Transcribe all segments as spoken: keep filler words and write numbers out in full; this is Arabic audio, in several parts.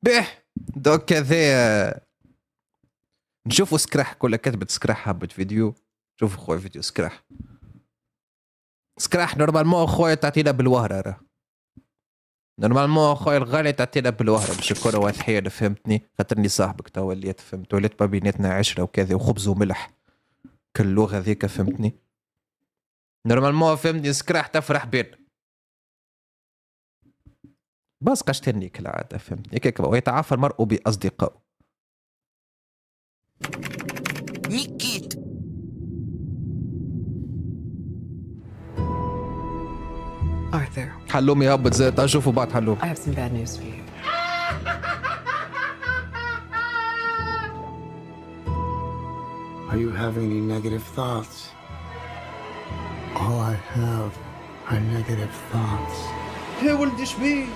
به دوك هذا نشوفوا سكراح كلها كتبت سكراح هبط فيديو. شوفوا خويا فيديو سكراح سكراح نورمالمون خويا تعطينا بالوهرة راه نورمالمون خويا الغالي تعطينا بالوهرة باش نكونوا واضحين فهمتني خاطرني صاحبك توا وليت فهمت وليت ما بيناتنا عشرة وكذا وخبز وملح كل اللغة ذيك فهمتني نورمالمون فهمتني سكراح تفرح بينا بس قشتني كالعادة فهمتني كيك ويتعافى المرء بأصدقائه. نيكيت Arthur, حلومي هبط زي اشوفوا بعض حلوم. I have some bad news for you. Are you having any negative thoughts? All I have are negative thoughts. يا ولدي شبيه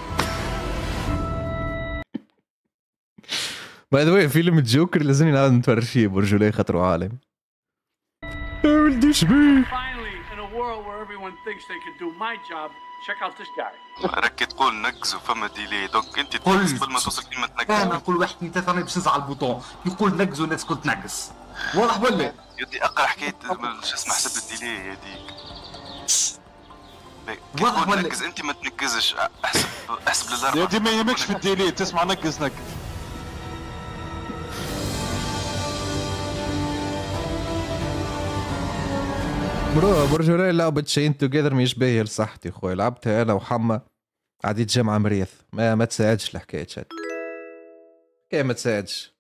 باي ذا واي فيلم الجوكر لازم نعاود نتفرج برجولي خاطرو عالم. يا ولدي شبيه Finally, in a world where everyone thinks they can do my job, check out this guy. راكي تقول نقزوا فما ديلي دوك انت قول تنقز قبل ما توصل كلمة انا نقز. نقول واحد اثنين ثلاثة باش نزع على البوطون يقول نقز والناس كل تنقص واضح ولا؟ يدي اقرا حكاية شو اسمه حسب الديلي هذيك. كي واضح تقول ولا؟ نقز انت ما تنقزش احسب احسب للاربعة. يا دي ما يهمكش في الديلي تسمع نقز نقز. برو برجولي لعبة شين توجذر مش باهية لصحتي خويا لعبتها انا وحما عديت جامعة مريث ما ما تساعدش الحكاية شاد كي ما تساعدش.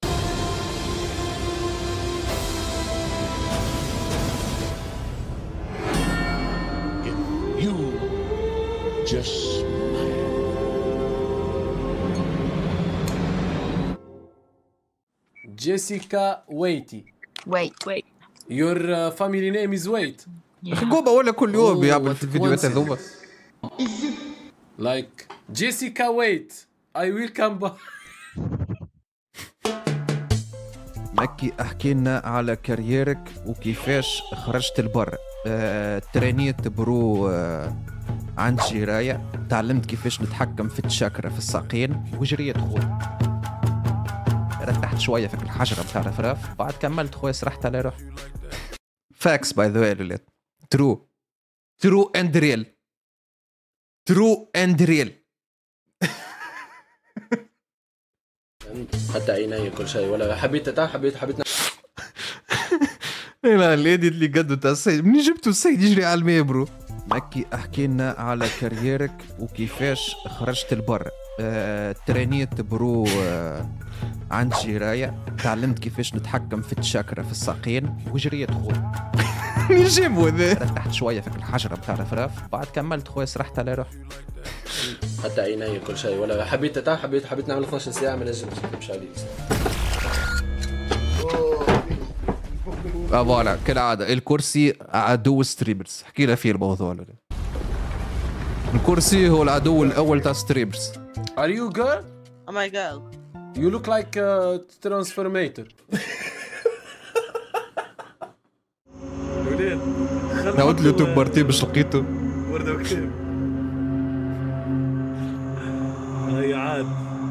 You just Jessica Waity. Wait, wait. Your uh, family name is Wait. اخي قوبة ولا كل يوم Oh, بيعمل what في الفيديوهات coincidence. هذوما. Like Jessica Wait. I will come back. مكي احكي لنا على كاريرك وكيفاش خرجت البر. أه، ترينيت برو أه، عند جراية تعلمت كيفاش نتحكم في التشاكرا في الساقين وجريت خويا رتحت شوية في الحجرة بتاع الرفراف بعد كملت خويا سرحت على روحي. فاكس باي ذا واي لولاد ترو ترو اند ريل ترو اند ريل. حتى عيني كل شيء ولا حبيت تا حبيت حبيت لا الاديت اللي قدو تاع السيد منين جبتو السيد يجري على الماء برو. مكي احكي لنا على كاريرك وكيفاش خرجت البر. أه، ترينيت برو أه، عند جراية تعلمت كيفاش نتحكم في التشاكرا في الساقين وجريت خويا. نجيبو ذا رتحت شوية في الحجرة بتاع الرفراف بعد كملت خويا سرحت على روحي. حتى عيني كل شيء ولا حبيت تا حبيت حبيت نعمل اثناش ساعة ما نجمش نمشي عليك. اه فوالا كالعادة الكرسي عدو ستريمرز حكينا فيه الموضوع ده. الكرسي هو العدو الأول تاع ستريمرز. Are you girl? Oh my god. You look like a transformator. وليد نعود له تبرتي باش لقيته. ورده وكتاب هي عاد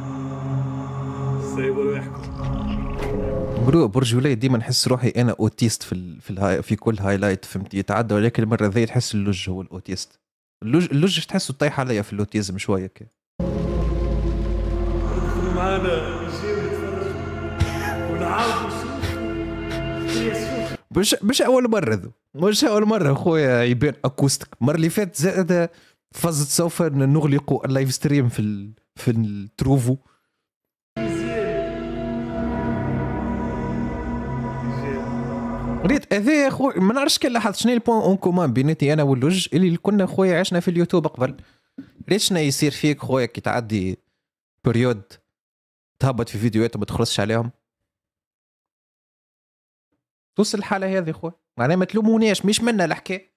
سيبوا يحكوا. برو برجولي ديما نحس روحي انا اوتيست في ال في الهاي في كل هايلايت فهمت يتعدى ولكن المره ذي تحس اللوج هو الاوتيست. اللوج اللوج تحسه طايح عليا في الاوتيزم شويه كي. معانا يجيو يتفرجوا ونعاودوا نشوفوا. مش مش اول مره ذو مش اول مره خويا يبان اكوستيك. المره اللي فاتت زاد فزت سوف نغلق اللايف ستريم في ال في التروفو. ريت هذا يا خويا ما نعرفش كان لاحظت شنو البوان اون كومان بيناتي انا واللوج اللي كنا خويا عشنا في اليوتيوب قبل. ريت شنو يصير فيك خويا كي تعدي بريود تهبط في فيديوهات وما تخلصش عليهم. توصل الحالة هذه خويا معناها ما تلومونيش مش منا الحكاية.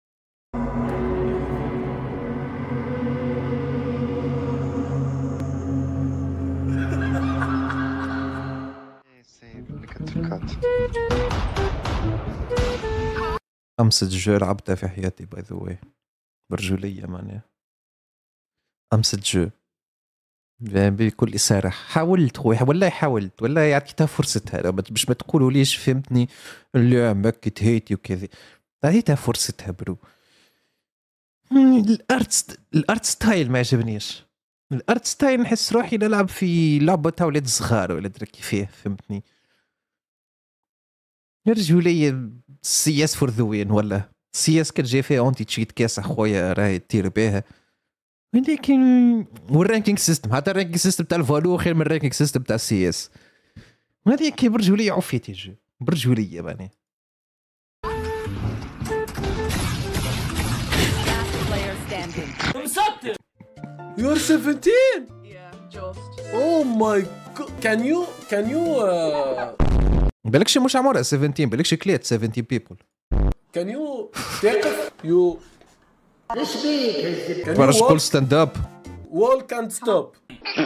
أمس جو لعبتها في حياتي باي ذا واي برجولية معناها أمس جو بكل صراحة حاولت خويا والله حاولت والله عطيتها فرصتها باش ما تقولوليش فهمتني لا مكي تهيتي وكذا عطيتها فرصتها برو. الارت الارت ستايل ما عجبنيش الارت ستايل نحس روحي نلعب في لعبة تاع ولاد صغار ولا درا كيفاه فهمتني. يرجعوا لي سي اس فور ذا وين ولا سي اس كتجي فيها اونتي تشيت كاس اخويا راهي تطير بها ولكن والرانكينج سيستم حتى الرانكينج سيستم تاع الفالو خير من الرانكينج سيستم تاع السي اس وهذه كي برجوليه عفيتي جو برجوليه باني. You're seventeen? Yeah, just. Oh my god. Can you can you uh... بالكش مش عمرها سبعتاشر بالكش كليت سبعتاشر people. Can you تقف you برش كل ستاند اب. Wall can't stop.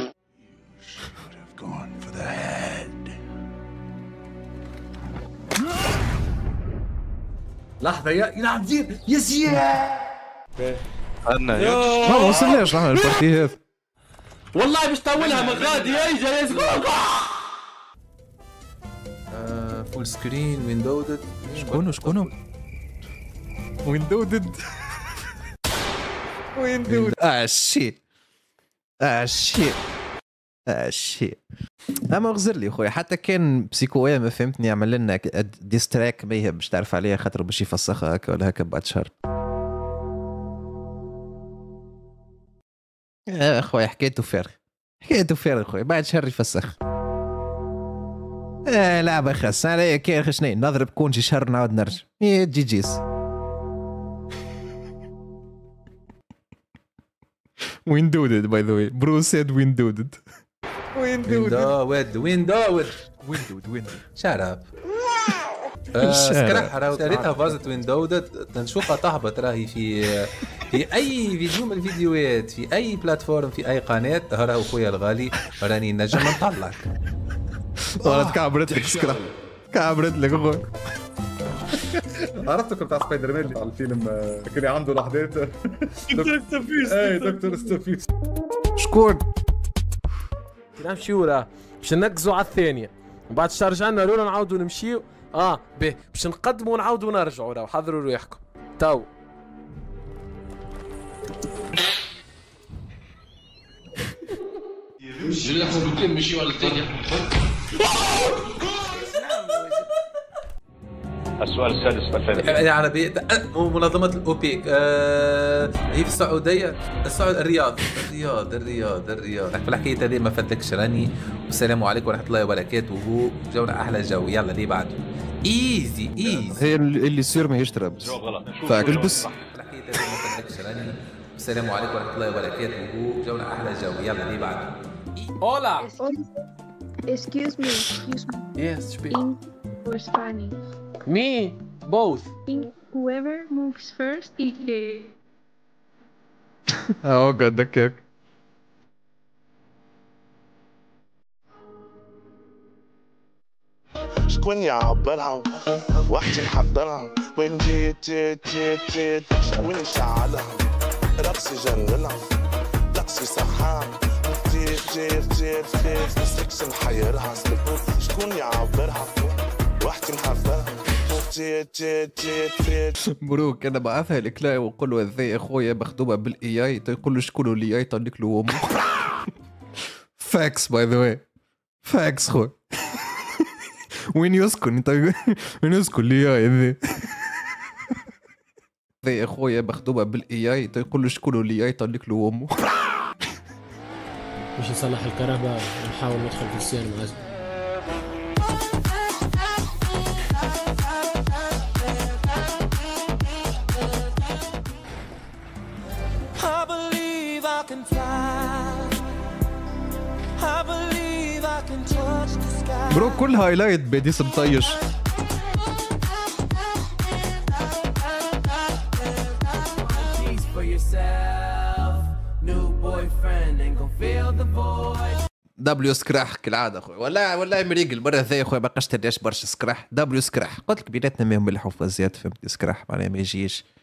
Gone for the head. لحظة يا يا عبدين يا زياد. انا ما وصلناش نحن البارتي هذا. والله باش طولها من غادي يا جاي فول سكرين ويندودد. شكونو شكونو؟ ويندودد ويندودد اه شي اه شي اه شي. اما غزر لي خويا حتى كان بسيكويا ما فهمتني يعمل لنا ديستراك ما باش تعرف عليها خاطر باش يفسخها هكا ولا هكا بعد شهر. يا خويا حكايته فارغ حكايته فارغ خويا بعد شهر يفسخ. آه لعبة خاص انا كاين خشني نضرب كونجي شهر نعاود نرجع يا جي جيس. ويندودد باي ذا واي برو سيد ويندودد ويندودد ويندود ويندود ويندود ويندود شرب سكرح راهو شريتها فازت ويندودد تنشوفها تهبط راهي في في اي فيديو من الفيديوهات في اي بلاتفورم في اي قناه. راهو خويا الغالي راني نجم نطلعك والله كعبرت لك سكرح كعبرت لك اخويا. عرفتك بتاع سبايدر مان على الفيلم كان عنده لحظات دكتور ستافيس اي دكتور ستافيس. شكون؟ نمشيو راه باش نركزوا على الثانيه ومن بعد شرجعنا لولا نعاودوا نمشيو اه به باش نقدموا ونعاودوا نرجعوا راه حضروا ريحكم تو. السؤال السادس والثالث العربية منظمة الأوبيك آه هي في السعودية السعود الرياض الرياض الرياض الرياض في الحكاية هذه ما فاتكش راني. والسلام عليكم ورحمة الله وبركاته. جونا أحلى جو يلا اللي بعده ايزي ايزي. هي اللي يصير ما يشترب فاكش بس. الحكاية هذه ما فاتكش راني. السلام عليكم ورحمة الله وبركاته. جونا أحلى جو يلا اللي بعده. Hola. Excuse me, excuse me. Yes, speak. English or Spanish? Me, both. Whoever moves first is the. اه قد كيك. شكون يعبرها وحدي محضرها وين جيت جيت جيت جيت شكون يشعلها رقصي جننها رقصي صحان جيت جيت جيت جيت مسكش نحيرها شكون يعبرها وحدي محضرها جيت جيت جيت جيت. بروك انا بعثها لك لا وقول له هذا يا خويا مخدومه بالاي اي تقول له شكون الاي اي طلق له امه. فاكس باي ذا واي فاكس خو. وين يسكن انت وين يسكن الاي اي هذا هذا يا خويا مخدومه بالاي اي تقول له شكون الاي اي طلق له امه. مش نصلح الكهرباء ونحاول ندخل في السينما لازم. برو كل هايلايت بيديس مطيش. دبليو سكراح كالعاده اخويا والله والله مريق المره هذيا اخويا ما بقاش تداش برشا سكراح دبليو سكراح قلت لك بيناتنا ما ملح وفازات فهمت سكراح معناها ما يجيش.